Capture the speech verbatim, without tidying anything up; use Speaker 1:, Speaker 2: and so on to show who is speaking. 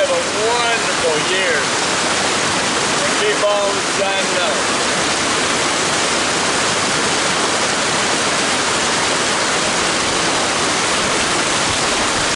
Speaker 1: have a wonderful year. And keep on shining